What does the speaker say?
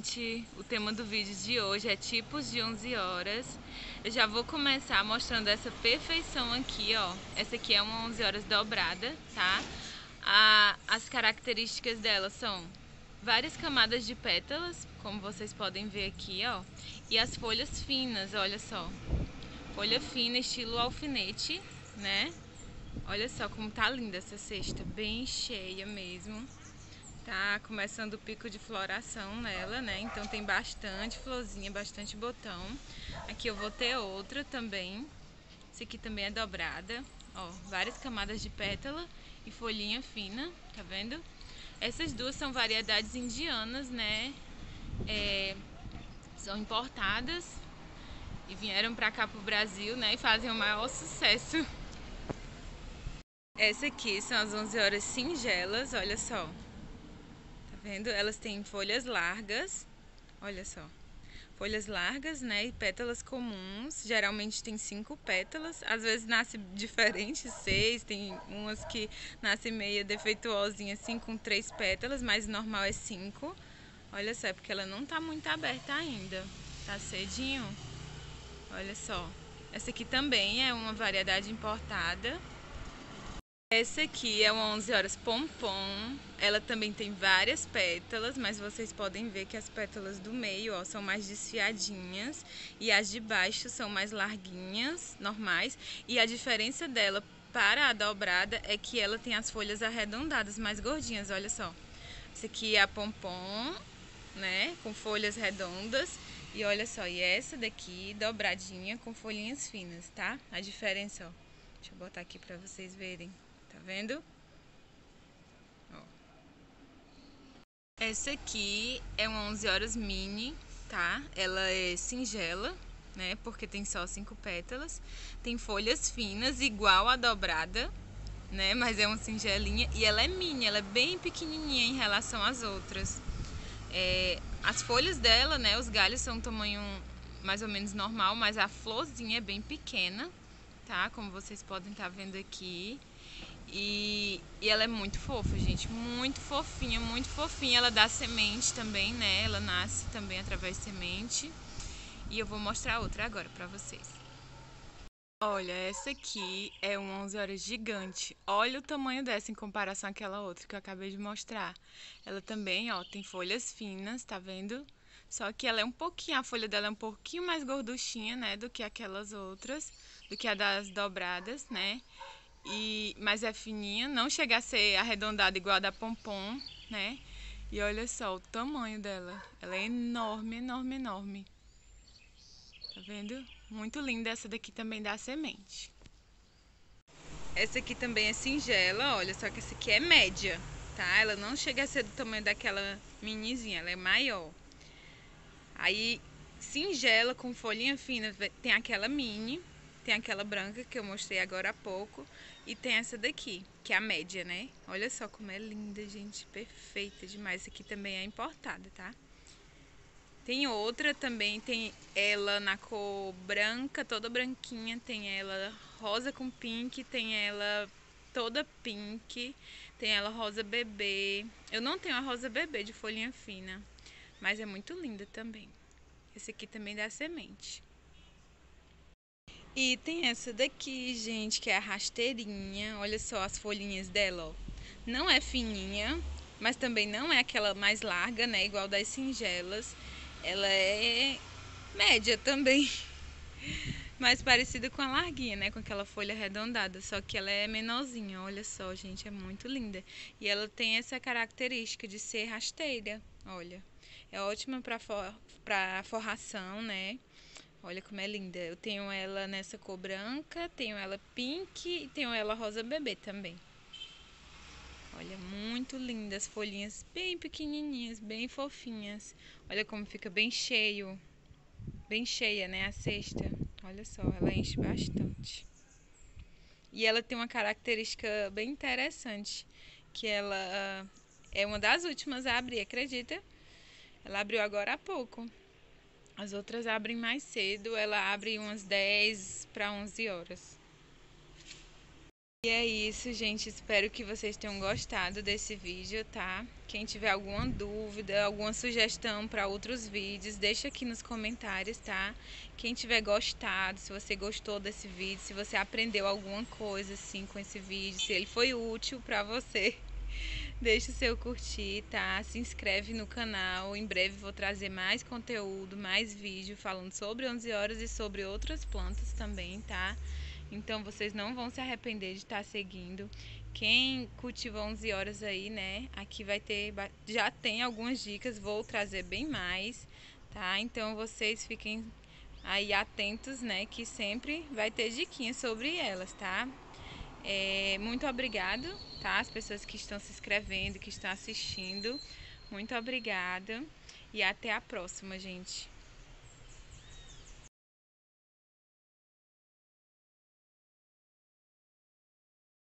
gente, o tema do vídeo de hoje é tipos de 11 horas. Eu já vou começar mostrando essa perfeição aqui, ó. Essa aqui é uma 11 horas dobrada, tá? As características dela são várias camadas de pétalas, como vocês podem ver aqui, ó. E as folhas finas, olha só. Folha fina, estilo alfinete, né? Olha só como tá linda essa cesta, bem cheia mesmo. Tá começando o pico de floração nela, né? Então tem bastante florzinha, bastante botão. Aqui eu vou ter outra também. Esse aqui também é dobrada. Ó, várias camadas de pétala e folhinha fina, tá vendo? Essas duas são variedades indianas, né? São importadas e vieram pra cá pro Brasil, né? E fazem o maior sucesso. Essa aqui são as 11 horas singelas, olha só. Vendo? Elas têm folhas largas, olha só, folhas largas, né, e pétalas comuns, geralmente tem 5 pétalas, às vezes nasce diferente, 6, tem umas que nascem meio defeituosinha assim, com 3 pétalas, mas o normal é 5, olha só, é porque ela não tá muito aberta ainda, tá cedinho, olha só, essa aqui também é uma variedade importada. Essa aqui é uma 11 horas pompom, ela também tem várias pétalas, mas vocês podem ver que as pétalas do meio, ó, são mais desfiadinhas e as de baixo são mais larguinhas, normais, e a diferença dela para a dobrada é que ela tem as folhas arredondadas, mais gordinhas, olha só. Essa aqui é a pompom, né, com folhas redondas, e olha só, e essa daqui dobradinha com folhinhas finas, tá? A diferença, ó, deixa eu botar aqui pra vocês verem. Tá vendo? Ó. Essa aqui é uma 11 horas mini, tá? Ela é singela, né? Porque tem só 5 pétalas. Tem folhas finas, igual a dobrada, né? Mas é uma singelinha. E ela é mini, ela é bem pequenininha em relação às outras. As folhas dela, né? Os galhos são um tamanho mais ou menos normal, mas a florzinha é bem pequena, tá? Como vocês podem estar vendo aqui. E ela é muito fofa, gente, muito fofinha, muito fofinha. Ela dá semente também, né? Ela nasce também através de semente. E eu vou mostrar outra agora pra vocês. Olha, essa aqui é uma 11 horas gigante. Olha o tamanho dessa em comparação àquela outra que eu acabei de mostrar. Ela também, ó, tem folhas finas, tá vendo? Só que ela é um pouquinho, a folha dela é um pouquinho mais gorduchinha, né, do que aquelas outras, do que a das dobradas, né? Mas é fininha, não chega a ser arredondada igual a da pompom, né? E olha só o tamanho dela. Ela é enorme, enorme, enorme. Tá vendo? Muito linda. Essa daqui também dá semente. Essa aqui também é singela, olha, só que essa aqui é média, tá? Ela não chega a ser do tamanho daquela minizinha, ela é maior. Aí, singela com folhinha fina, tem aquela mini, tem aquela branca que eu mostrei agora há pouco, e tem essa daqui, que é a média, né? Olha só como é linda, gente, perfeita demais. Essa aqui também é importada, tá? Tem outra também, tem ela na cor branca, toda branquinha, tem ela rosa com pink, tem ela toda pink, tem ela rosa bebê. Eu não tenho a rosa bebê de folhinha fina, mas é muito linda também. Esse aqui também dá semente. E tem essa daqui, gente, que é a rasteirinha. Olha só as folhinhas dela, ó. Não é fininha, mas também não é aquela mais larga, né? Igual das singelas. Ela é média também. Mais parecida com a larguinha, né? Com aquela folha arredondada. Só que ela é menorzinha. Olha só, gente, é muito linda. E ela tem essa característica de ser rasteira. Olha, é ótima para forração, né? Olha como é linda. Eu tenho ela nessa cor branca, tenho ela pink e tenho ela rosa bebê também. Olha, muito linda. As folhinhas bem pequenininhas, bem fofinhas. Olha como fica bem cheio. Bem cheia, né, a cesta. Olha só, ela enche bastante. E ela tem uma característica bem interessante, que ela é uma das últimas a abrir, acredita? Ela abriu agora há pouco. As outras abrem mais cedo, ela abre umas 10 para 11 horas. E é isso, gente. Espero que vocês tenham gostado desse vídeo, tá? Quem tiver alguma dúvida, alguma sugestão para outros vídeos, deixa aqui nos comentários, tá? Quem tiver gostado, se você gostou desse vídeo, se você aprendeu alguma coisa assim com esse vídeo, se ele foi útil para você, deixa o seu curtir, tá? Se inscreve no canal. Em breve vou trazer mais conteúdo, mais vídeo falando sobre 11 horas e sobre outras plantas também, tá? Então vocês não vão se arrepender de estar seguindo. Quem cultiva 11 horas aí, né? Aqui vai ter, já tem algumas dicas, vou trazer bem mais, tá? Então vocês fiquem aí atentos, né? Que sempre vai ter diquinhas sobre elas, tá? Muito obrigado, tá? As pessoas que estão se inscrevendo, que estão assistindo. Muito obrigada e até a próxima, gente.